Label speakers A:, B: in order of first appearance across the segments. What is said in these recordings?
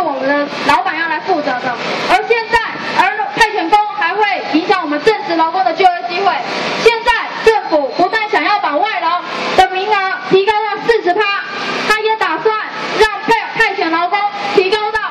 A: 我们的老板要来负责的。而现在，派遣工还会影响我们正职劳工的就业机会。现在政府不但想要把外劳的名额提高到40%，他也打算让派遣劳工提高到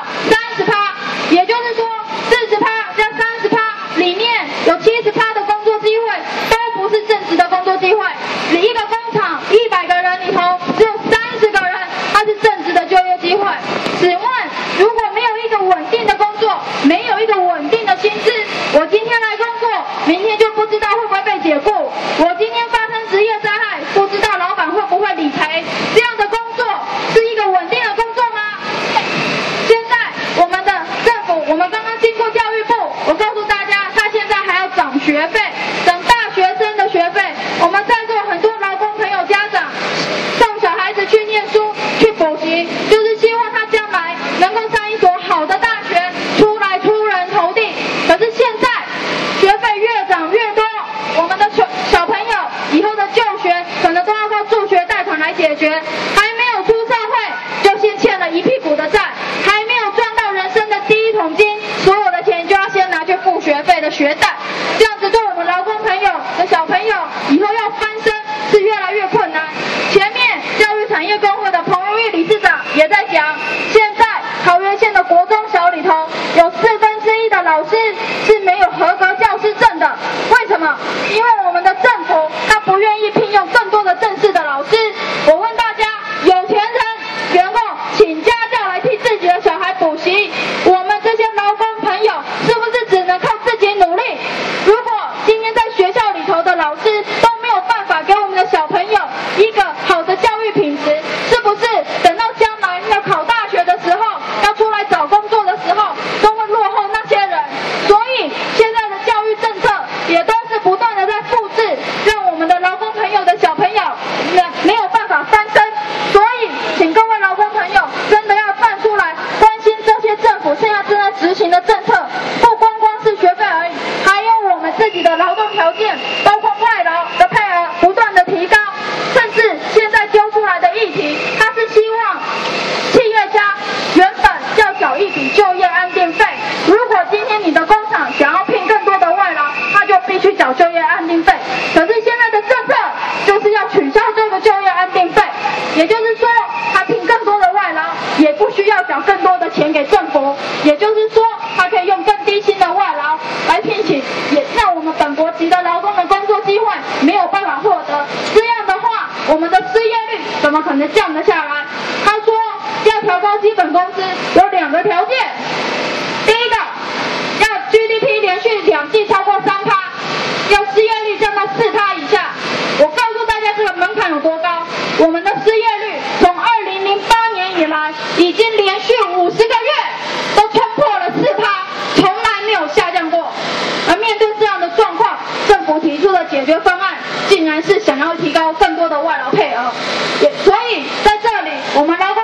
A: 30%，也就是说40%加30%里面有70%的工作机会都不是正职的工作机会。一个工厂100个人里头只有30个人他是正职的就业机会。请问，如果没有一个稳定的工作，没有一个稳定的薪资，我今天来工作，明天就不知道会不会被解雇。我今天发生职业灾害，不知道老板会不会理赔。这样的工作是一个稳定的工作吗？现在我们的政府，我们刚刚经过教育部，我告诉大家，他现在还要涨学费，涨大学生的学费。我们在座很多劳工朋友家长送小孩子去念书去补习，就是希望他将来能够上一所好的大学，出来出人头地。可是现在学费越涨越多，我们的小朋友以后的就学可能都要靠助学贷款来解决，还没有出社会就先欠了一屁股的债，还没有赚到人生的第一桶金，所有的钱就要先拿去付学费的学贷。这样子对我们劳工朋友的小朋友以后要翻身是越来越困难。前面教育产业工会的彭如玉理事长也在讲，现在桃园县的国中小里头有1/4的老师是没有合格教师证的。为什么？因为我们的政府他不愿意聘用更多的正式的老师。我问大家，有钱人有没有请家教来替自己的小孩补习？我们这些劳工朋友是不是只能靠自己努力？如果今天在学校里头的老师都没有办法给我们的小朋友一个好的教育品质，是不是等到将来要考大学的时候，要出来找工作的时候，都会落后那些人？所以现在的教育政策也都是不断的在复制，让我们的劳工朋友的小朋友没有办法翻身。所以请各位劳工朋友真的要站出来关心这些政府现在正在执行的政策，不光是学费而已，还有我们自己的劳动条件，包括外劳的配额不断的提高，甚至现在丢出来的议题，它是希望企业家原本要缴一笔就业安定费，如果今天你的工厂想要聘更多的外劳，他就必须缴就业安定费。可是现在的政策就是要取消这个就业安定费，也就是说他聘更多的外劳也不需要缴更多的钱给政府，也就是说他可以用更低薪的外劳来聘请，也让我们本国籍的劳工的工作机会没有办法获得。这样的话，我们的失业率怎么可能降得下来？他说要调高基本工资有2个条件，第一个要 GDP 连续2季超过3%，要失业率降到4%以下。我告诉大家这个门槛有多高，我们的失业率从2008年以来已经连续50个月都冲破了4%，从来没有下降过。而面对这样的状况，政府提出的解决方案竟然是想要提高更多的外劳配额。所以在这里，我们劳工